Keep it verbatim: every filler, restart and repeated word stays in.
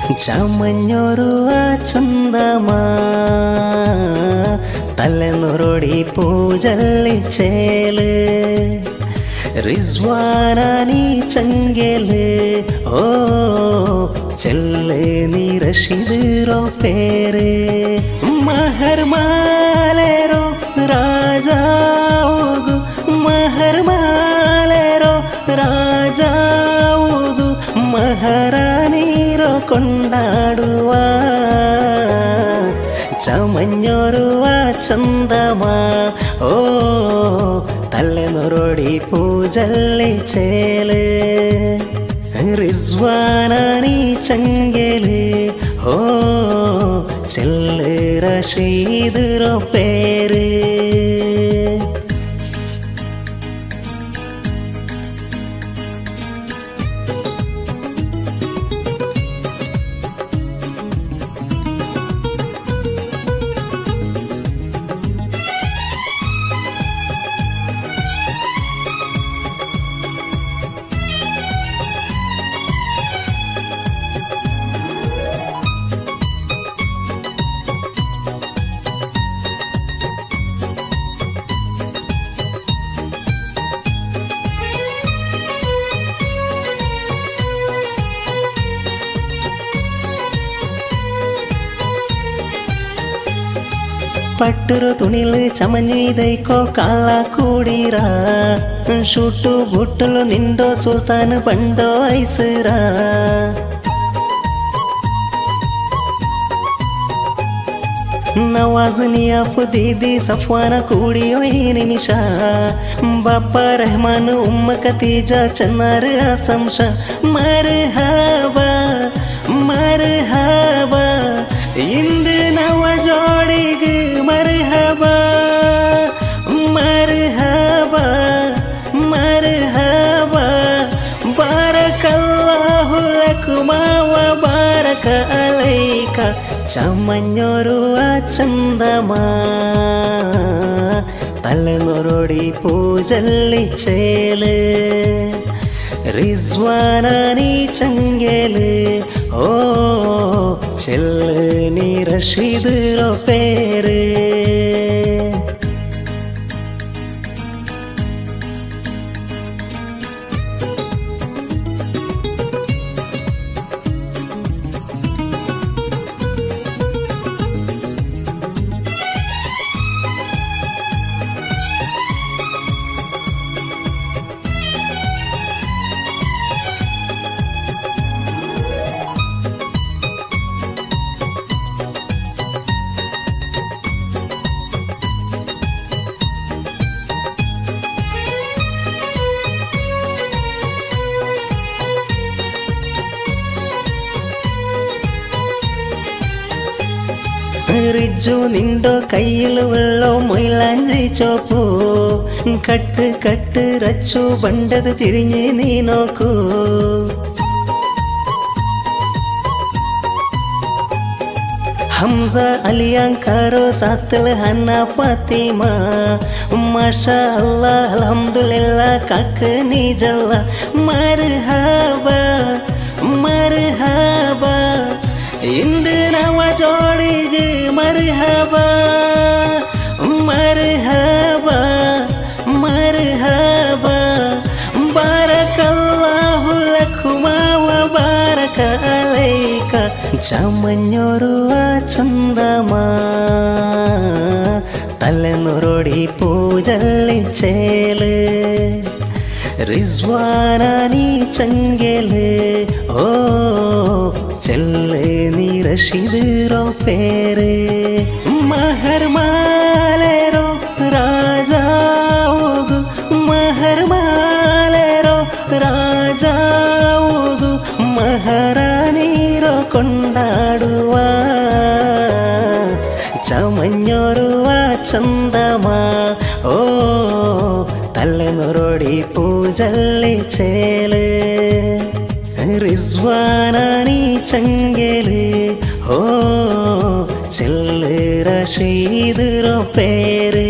ചമഞ്ഞൊരുവ ചന്ദമാ തലനുറോടി പൂജല്ലി ചേല് റിസ്വാന നീ ചങ്കേല് ഓ ചെല്ല് നീ റഷീദോ പേര് മഹർ മാലേരോ രാജാവുതു മഹർ മാലേരോ രാജാവുതു മഹാറാണീരോ കൊണ്ടാടുവ ചമഞ്ഞൊരുവ ചന്ദമാ ഓ തലനുറോടി പൂജല്ലി ചേല് റിസ്വാന നീ ചങ്കേല് ഓ ചെല്ല് റഷീദോ പേര് ಪಟ್ಟರು ತುಣಿಲು ಚಮನಿದೈಕೋ ಕಾಲ ಕೂಡಿರ ಶೂಟು ಬುಟ್ಟಲು ನಿಂಡೋ ಸುಲ್ತಾನ್ ಬಂಡೋ ಐಸರ ನವಾಜನಿಯ ಫುದೀದಿ ಸಫ್ವಾನ ಕೂಡಿಯೋ ಈ ನಿಮಿಷ ಬಾಪ ರೆಹಮಾನ್ ಉಮ್ಮ ಖದೀಜಾ ಚನ್ನಾರ ಸಂಶ ಮರ್ಹಬ ಮರ್ಹಬ ಇಂದು ನವ ಜೋಡಿಗೆ ಮರ್ಹಬಾ ಮರ್ಹಬಾ ಮರ್ಹಬಾ ಬಾರಕಲ್ಲಾಹು ಲಕುಮಾ ವ ಬಾರಕ ಅಲೈಕ ചമഞ്ഞൊരുവ ചന്ദമാ തലനുറോടി പൂജല്ലി ചേല് റിസ്വാന നീ ചങ്കേല് ഓ ചെല്ല് നീ റഷീദോ പേര് റിജു നിണ്ടോ കയ്യിൽ വെള്ളോ മൊയിലാഞ്ചി ചോപ്പു കട്ട് കട്ട് റച്ചു ബണ്ടത് തിരിഞ്ഞ് നീ നോക്കൂ ഹംസ അലിയാങ്കാരോ സാത്തൽ ഹന്ന ഫാത്തിമ മാഷാ അല്ലാഹ് അൽഹംദുലില്ലാഹ് കാക്ക് നീ ജല്ല മർഹബ മർഹബ ಇಂದು ನವ ಜೋಡಿಗೆ ಮರ್ಹಬ ಮರ್ಹಬ ಮರ್ಹಬ ಬಾರಕಲ್ಲಾಹು ಲಕುಮಾ ವ ಬಾರಕ ಅಲೈಕ ചമഞ്ഞൊരുവ ചന്ദമാ തലനുറോടി പൂജല്ലി ചേല് റിസ്വാന നീ ചങ്കേല് ഓ ചെല്ല് നീ റഷീദോ പേര് മഹർ മാലേരോ രാജാവുതു മഹർ മാലേരോ രാജാവുതു മഹാറാണീരോ കൊണ്ടാടുവ ചമഞ്ഞൊരുവ ചന്ദമാ ഓ തലനുറോടി പൂജല്ലി ചേല് റിസ്വാന നീ ചങ്കേല് ഓ ചെല്ല് റഷീദോ പേര്